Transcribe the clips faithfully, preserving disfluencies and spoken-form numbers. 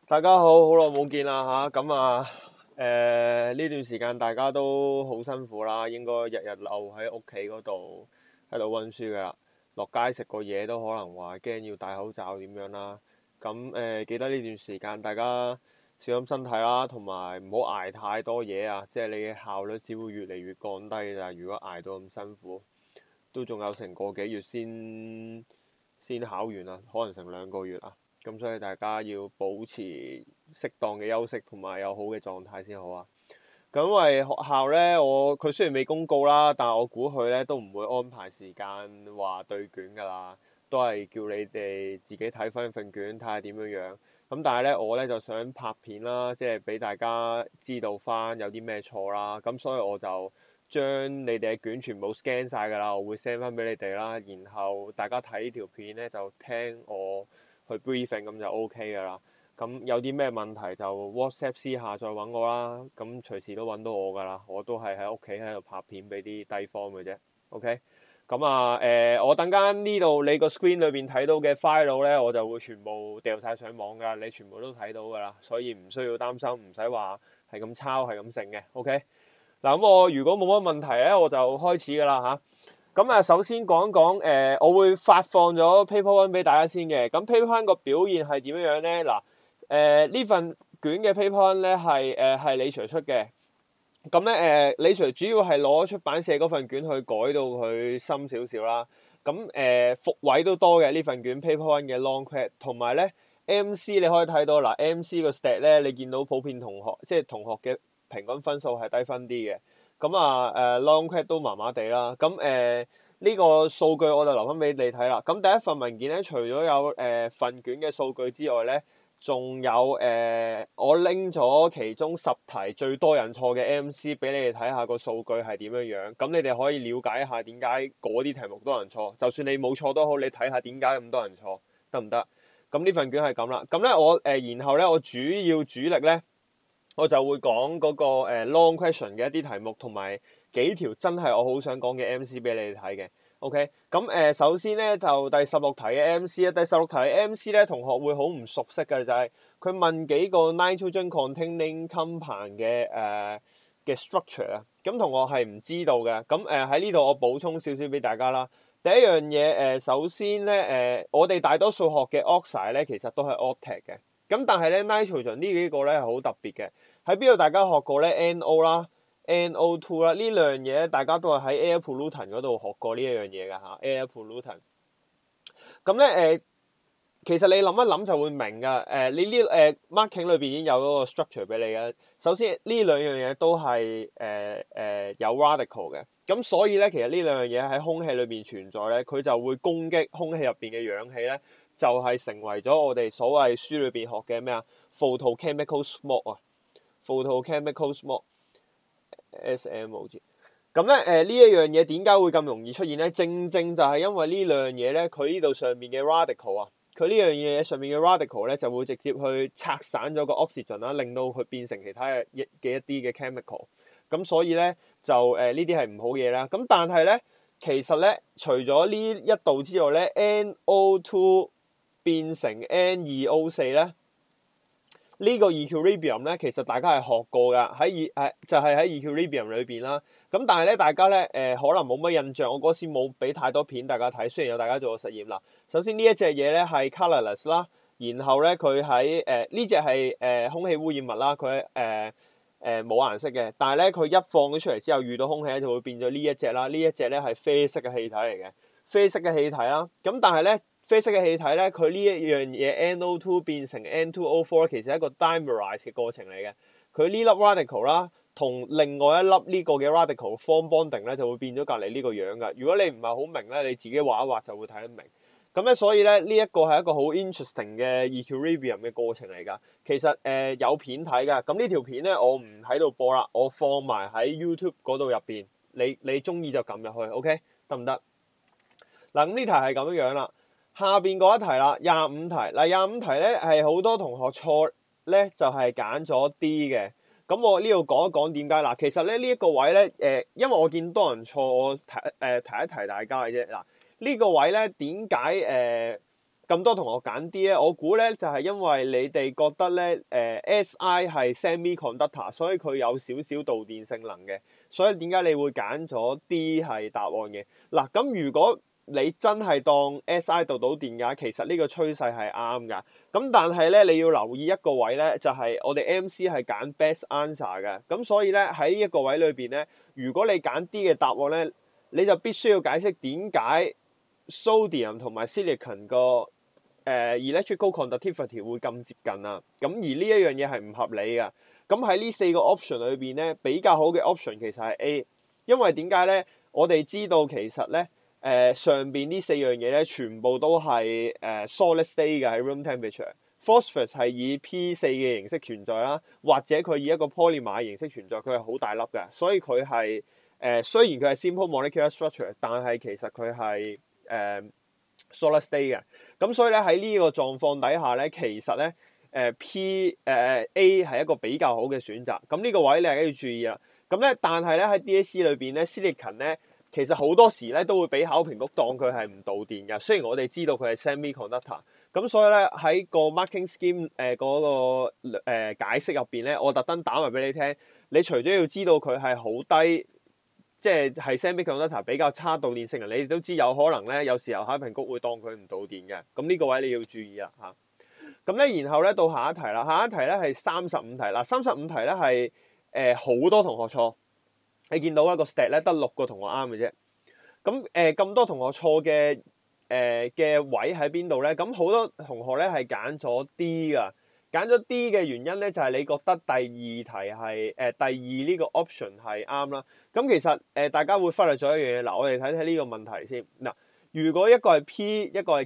大家好，好耐冇見啦吓，咁啊，誒呢段時間大家都好辛苦啦，應該日日留喺屋企嗰度喺度温書噶啦，落街食個嘢都可能話驚要戴口罩點樣啦，咁誒記得呢段時間大家小心身體啦，同埋唔好捱太多嘢啊，即係你嘅效率只會越嚟越降低㗎。如果捱到咁辛苦，都仲有成個幾月先先考完啊，可能成兩個月啊。咁所以大家要保持適當嘅休息同埋有好嘅狀態先好啊。咁因為學校呢，我佢雖然未公告啦，但係我估佢呢都唔會安排時間話對卷㗎啦，都係叫你哋自己睇翻份卷睇下點樣樣。咁但係呢，我呢就想拍片啦，即係俾大家知道翻有啲咩錯啦。咁所以我就將你哋嘅卷全部 scan 晒㗎啦，我會 send 翻俾你哋啦。然後大家睇呢條片呢，就聽我去 briefing 咁就 OK 㗎啦。咁有啲咩問題就 WhatsApp 私下再揾我啦。咁隨時都揾到我㗎啦。我都係喺屋企喺度拍片俾啲低 form 嘅啫。OK。咁啊誒、呃，我等間呢度你個 screen 裏邊睇到嘅 file 咧，我就會全部掉晒上網㗎。你全部都睇到㗎啦，所以唔需要擔心，唔使話係咁抄係咁剩嘅。OK。嗱，咁我如果冇乜問題咧，我就開始㗎啦嚇。咁啊，首先講一講誒、呃，我會發放咗 paper one 俾大家先嘅。咁 paper one 個表現係點樣樣咧？嗱，誒呢份卷嘅 paper one 咧係誒係李 Sir 出嘅。咁咧誒，李 Sir 主要係攞出版社嗰份卷去改到佢深少少啦。咁誒伏位都多嘅呢份卷 paper one 嘅 long quest，同埋咧 M C 你可以睇到嗱 M C 個 stat 咧，你見到普遍同學即係同學嘅平均分數係低分啲嘅。咁啊誒 long quest 都麻麻地啦。咁誒呢個數據我就留翻俾你睇啦。咁第一份文件咧，除咗有誒、呃、份卷嘅數據之外咧，仲有誒、呃、我拎咗其中十題最多人錯嘅 M C 俾你哋睇下個數據係點樣樣。咁你哋可以了解一下點解嗰啲題目多人錯。就算你冇錯都好，你睇下點解咁多人錯，得唔得？咁呢份卷係咁啦。咁咧我誒、呃、然後咧我主要主力咧，我就會講嗰個 long question 嘅一啲題目，同埋幾條真係我好想講嘅 M C 俾你哋睇嘅。OK，咁誒、呃、首先咧就第十六題嘅 M C 啊，第十六題嘅 M C 咧同學會好唔熟悉嘅就係、是、佢問幾個 nitrogen containing compound 嘅誒嘅 structure 啊，咁同學係唔知道嘅。咁誒喺呢度我補充少少俾大家啦。第一樣嘢誒、呃，首先咧誒、呃，我哋大多數學嘅 oxide 咧其實都係 octet 嘅。咁但係咧 nitrogen 呢幾個咧係好特別嘅。喺邊度大家學過咧 N O 啦、N O two 啦，呢兩樣嘢大家都係喺 air pollutant 嗰度學過呢一樣嘢㗎嚇 air pollutant。咁咧誒，其實你諗一諗就會明㗎。誒、呃，你呢誒、呃、marking 裏邊已經有嗰個 structure 俾你嘅。首先呢兩樣嘢都係誒誒有 radical 嘅。咁所以咧，其實呢兩樣嘢喺空氣裏邊存在咧，佢就會攻擊空氣入邊嘅氧氣咧，就係、是、成為咗我哋所謂書裏邊學嘅咩啊 photochemical smoke 啊。photochemical smoke，S M O G。咁咧誒呢一樣嘢點解會咁容易出現咧？正正就係因為呢兩樣嘢咧，佢呢度上面嘅 radical 啊，佢呢樣嘢上面嘅 radical 咧就會直接去拆散咗個 oxygen 啦，令到佢變成其他嘅一嘅一啲嘅 chemical。咁所以咧就誒呢啲係唔好嘢啦。咁但係咧其實咧除咗呢一度之外咧 ，N O two 變成 N 二 O 四咧。呢個 equilibrium 咧，其實大家係學過㗎，喺誒就係喺 equilibrium 裏邊啦。咁但係咧，大家咧誒、呃、可能冇乜印象，我嗰時冇俾太多片大家睇，雖然有大家做過實驗啦。首先呢一隻嘢咧係 colourless 啦，然後咧佢喺誒呢隻係誒空氣污染物啦，佢誒誒冇顏色嘅，但係咧佢一放咗出嚟之後遇到空氣咧就會變咗呢一隻啦，呢一隻咧係啡色嘅氣體嚟嘅，啡色嘅氣體啦。咁但係咧。啡色嘅氣體咧，佢呢一樣嘢 N O two 變成 N two O four 其實係一個 dimerize 嘅過程嚟嘅。佢呢粒 radical 啦，同另外一粒呢個嘅 radical form bonding 咧，就會變咗隔離呢個樣㗎。如果你唔係好明咧，你自己畫一畫就會睇得明。咁咧，所以咧呢一個係一個好 interesting 嘅 equilibrium 嘅過程嚟㗎。其實誒、呃、有片睇㗎。咁呢條片咧我唔喺度播啦，我放埋喺 YouTube 嗰度入邊。你你中意就撳入去 ，OK 得唔得？嗱咁呢題係咁樣樣啦。下邊嗰一題啦，廿五題嗱，廿五題咧係好多同學錯咧，就係揀咗 D 嘅。咁我呢度講一講點解嗱，其實咧呢一個位咧誒，因為我見多人錯，我提誒提一提大家嘅啫嗱。呢個位咧點解誒咁多同學揀 D 咧？我估咧就係、是、因為你哋覺得咧誒、呃、S I 係 semiconductor，所以佢有少少導電性能嘅，所以點解你會揀咗 D 係答案嘅？嗱，咁如果你真係當 S I 導到電嘅，其實呢個趨勢係啱㗎。咁但係咧，你要留意一個位咧，就係、是、我哋 M C 係揀 best answer 嘅。咁所以咧喺呢一個位裏邊咧，如果你揀 D 嘅答案咧，你就必須要解釋點解 sodium 同埋 silicon 個誒 electrical conductivity 會咁接近啊。咁而呢一樣嘢係唔合理㗎。咁喺呢四個 option 裏邊咧，比較好嘅 option 其實係 A，因為點解咧？我哋知道其實咧。誒、呃、上邊呢四樣嘢咧，全部都係誒、呃、solid state 嘅喺 room temperature。Phosphorus 係以 P 四嘅形式存在啦，或者佢以一個 polymer 嘅形式存在，佢係好大粒嘅，所以佢係誒雖然佢係 simple molecular structure，但係其實佢係誒 solid state 嘅。咁所以咧喺呢個狀況底下咧，其實咧誒、呃、P 誒、呃、A 係一個比較好嘅選擇。咁呢個位你係要注意啦。咁咧，但係咧喺 D A C 裏邊咧 silicon 咧。其實好多時咧都會俾考評局當佢係唔導電嘅，雖然我哋知道佢係 semiconductor，咁所以咧喺個 marking scheme 誒、呃、嗰、那個、呃、解釋入邊咧，我特登打埋俾你聽。你除咗要知道佢係好低，即係係 semiconductor 比較差導電性能，你都知有可能咧，有時候考評局會當佢唔導電嘅。咁呢個位你要注意啦嚇。咁咧，然後咧到下一題啦，下一題咧係三十五題啦，三十五題咧係誒好多同學錯。你見到一個 stat 咧得六個同學啱嘅啫，咁誒咁多同學錯嘅誒嘅位喺邊度咧？咁好多同學咧係揀咗 D 㗎，揀咗 D 嘅原因咧就係、是、你覺得第二題係誒、呃、第二呢個 option 係啱啦。咁其實誒、呃、大家會忽略咗一樣嘢，嗱我哋睇睇呢個問題先。嗱，如果一個係 P， 一個係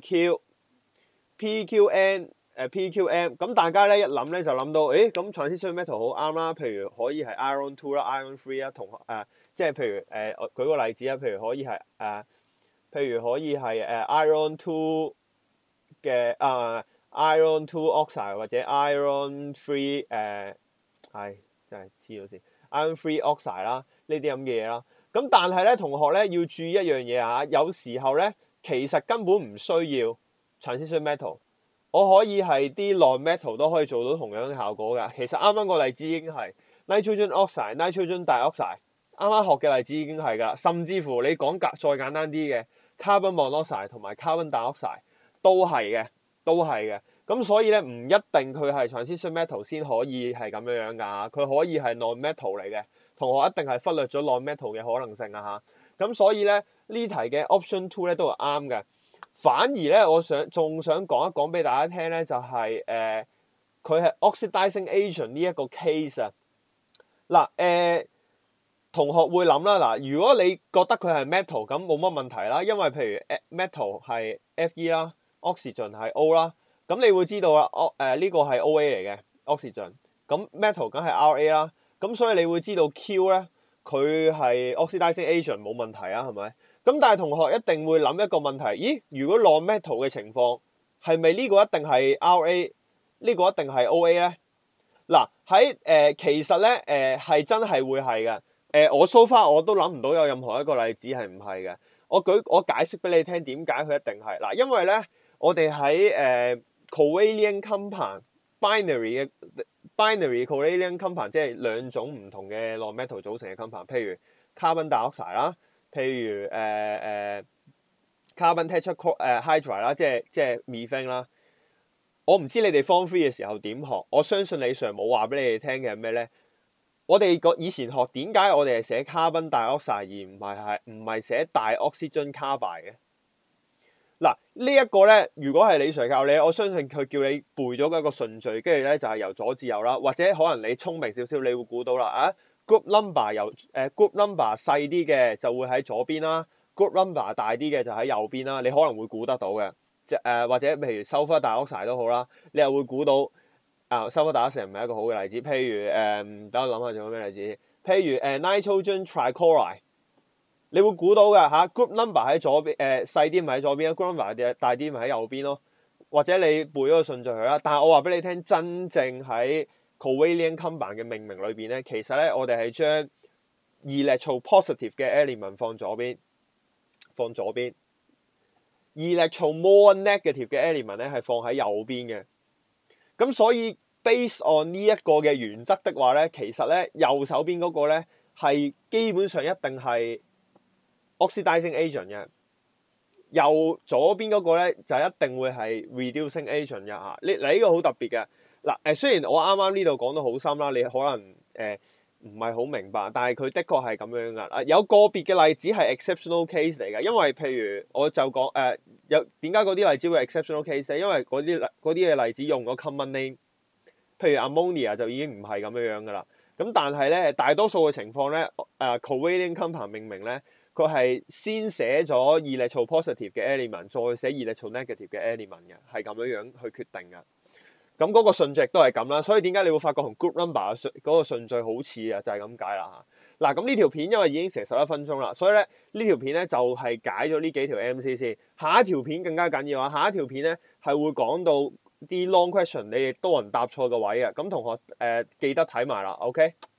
Q，P Q N。誒 P Q M 咁大家咧一諗咧就諗到，誒咁 transition metal 好啱啦，譬如可以係 iron two 啦、iron three 啦，同學誒、呃、即係譬如誒、呃、舉個例子啊，譬如可以係誒、呃，譬如可以係誒、呃、iron two 嘅啊、呃、iron two oxide 或者 iron three 誒、呃，係真係黐咗線 iron three oxide 啦，呢啲咁嘅嘢啦。咁但係咧同學咧要注意一樣嘢啊，有時候咧其實根本唔需要 transition metal。我可以係啲 non-metal 都可以做到同樣嘅效果㗎。其實啱啱個例子已經係 nitrogen oxide、nitrogen dioxide，啱啱學嘅例子已經係㗎。甚至乎你講格再簡單啲嘅 carbon monoxide 同埋 carbon dioxide 都係嘅，都係嘅。咁所以咧唔一定佢係 transition metal 先可以係咁樣樣㗎。佢可以係 non-metal 嚟嘅。同學一定係忽略咗 non-metal 嘅可能性啊嚇。咁所以咧呢題嘅 option two 咧都係啱嘅。反而咧，我想仲想講一講俾大家聽咧，就係誒佢係 oxidizing agent 呢一個 case 啊。嗱、呃、誒，同學會諗啦，嗱，如果你覺得佢係 metal 咁冇乜問題啦，因為譬如 metal 係 Fe 啦，oxygen 係 O 啦，咁你會知道啦，哦誒呢個係 O A 嚟嘅 oxygen，咁 metal 梗係 R A 啦，咁所以你會知道 Q 咧佢係 oxidizing agent 冇問題啊，係咪？咁但係同學一定會諗一個問題，咦？如果 non-metal 嘅情況，係咪呢個一定係 R A， 呢個一定係 O A 咧？嗱喺誒其實咧誒係真係會係嘅。誒、呃、我 so far 我都諗唔到有任何一個例子係唔係嘅。我舉我解釋俾你聽點解佢一定係嗱，因為咧我哋喺誒 covalent compound binary 嘅 binary covalent compound，即係兩種唔同嘅 non-metal 組成嘅 compound，譬如 carbon dioxide 啦。譬如誒誒、呃呃、carbon tetrahydride 啦，即係即係 methane 啦。我唔知你哋 form three 嘅時候點學，我相信李 Sir 冇話俾你哋聽嘅係咩咧？我哋個以前學點解我哋係寫 carbon dioxide 而唔係係唔係寫 dioxygen carbide 嘅？嗱、這個、呢一個咧，如果係李 Sir 教你，我相信佢叫你背咗一個順序，跟住咧就係、是、由左至右啦，或者可能你聰明少少，你會估到啦啊！Group number 由誒、呃、group number 細啲嘅就會喺左邊啦 ，group number 大啲嘅就喺右邊啦。你可能會估得到嘅，即誒、呃、或者譬如 sulfur dioxide 都好啦，你又會估到啊 sulfur dioxide 唔係一個好嘅例子。譬如誒，等、呃、我諗下仲有咩例子？譬如誒、呃、nitrogen trichloride，你會估到嘅嚇、啊。group number 喺左邊，誒、呃、細啲咪喺左邊 group number 大啲咪喺右邊咯。或者你背咗個順序佢啦。但係我話俾你聽，真正喺 covalent compound 嘅命名裏邊咧，其實咧我哋係將 electropositive 嘅 element 放左邊，放左邊， electron more negative 嘅 element 咧係放喺右邊嘅。咁所以 based on 呢一個嘅原則的話咧，其實咧右手邊嗰個咧係基本上一定係 oxidizing agent 嘅，右左邊嗰個咧就一定會係 reducing agent 嘅嚇。你你呢個好特別嘅嗱誒，雖然我啱啱呢度講得好深啦，你可能誒唔係好明白，但係佢的確係咁樣噶。啊有個別嘅例子係 exceptional case 嚟嘅，因為譬如我就講誒、呃、有點解嗰啲例子會 exceptional case 咧？因為嗰啲嗰啲嘅例子用咗 common name，譬如 ammonia 就已經唔係咁樣樣噶啦。咁但係咧大多數嘅情況咧，誒、呃、covalent compound 命名咧，佢係先寫咗 electropositive 嘅 element， 再寫 electronegative 嘅 element 嘅，係咁樣樣去決定嘅。咁嗰個順序亦都係咁啦，所以點解你會發覺同 group number 嗰個順序好似啊？就係咁解啦嚇。嗱，咁呢條片因為已經成十一分鐘啦，所以咧呢條片咧就係解咗呢幾條 M C 先。下一條片更加緊要啊！下一條片咧係會講到啲 long question，你哋多人答錯嘅位啊。咁同學誒、呃、記得睇埋啦 ，OK？